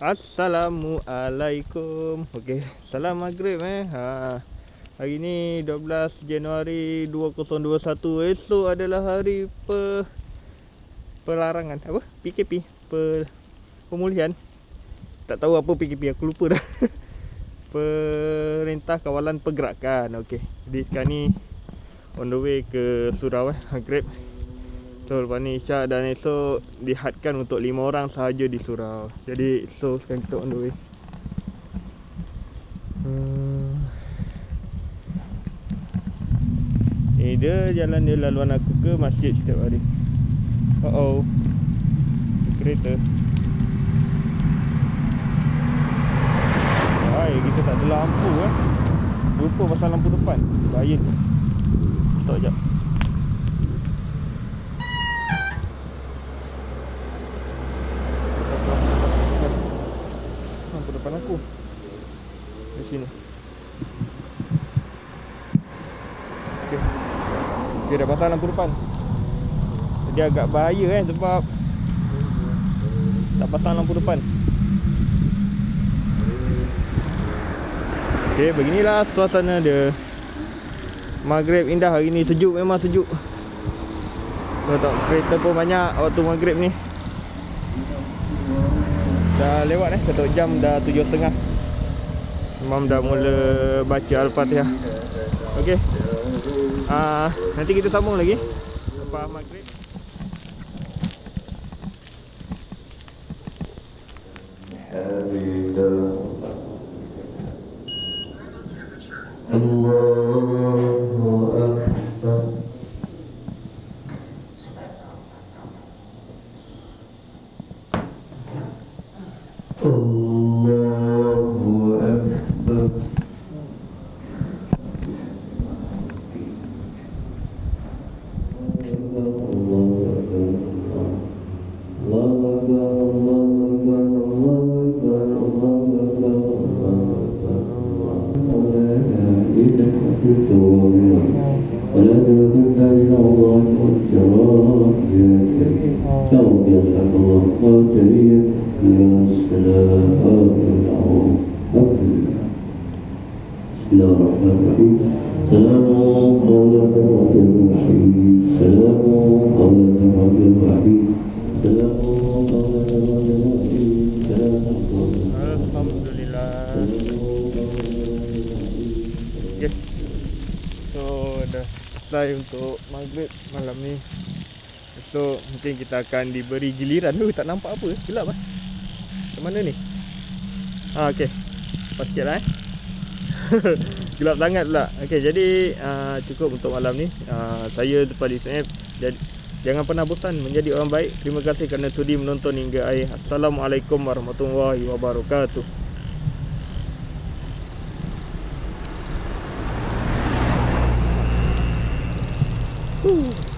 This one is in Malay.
Assalamualaikum. Okey, salam maghrib Hari ni 12 Januari 2021. Esok adalah hari pelarangan apa? PKP, pemulihan. Tak tahu apa PKP, aku lupa dah. Perintah Kawalan Pergerakan. Okey. Jadi sekarang ni on the way ke surau Grab. So lepas ni Isyak dan esok dihadkan untuk 5 orang sahaja di surau. Jadi so sekarang kita on the way. Ni dia jalan dia laluan aku ke masjid setiap hari. Kereta. Hai, kita tak ada lampu Lupa pasal lampu depan. Bahaya. Stop jap. Lampu depan aku di sini. Okey. Okey, dah pasang lampu depan. Jadi agak bahaya sebab tak pasang lampu depan. Okey, beginilah suasana dia. Maghrib indah hari ni, sejuk, memang sejuk. Kau tak, kereta pun banyak waktu maghrib ni. Dah lewat 1 jam, dah 7.30. Imam dah mula baca Al-Fatihah. Okey. Nanti kita sambung lagi lepas maghrib. Alhamdulillah. Okay. So dah selesai untuk maghrib malam ni. So mungkin kita akan diberi giliran. Tak nampak apa, gelap Ke mana ni? Okey. Lepas sikit lah gelap sangat pula. Okey, jadi cukup untuk malam ni. Saya Fadil Snap. Jadi jangan pernah bosan menjadi orang baik. Terima kasih kerana sudi menonton hingga akhir. Assalamualaikum warahmatullahi wabarakatuh.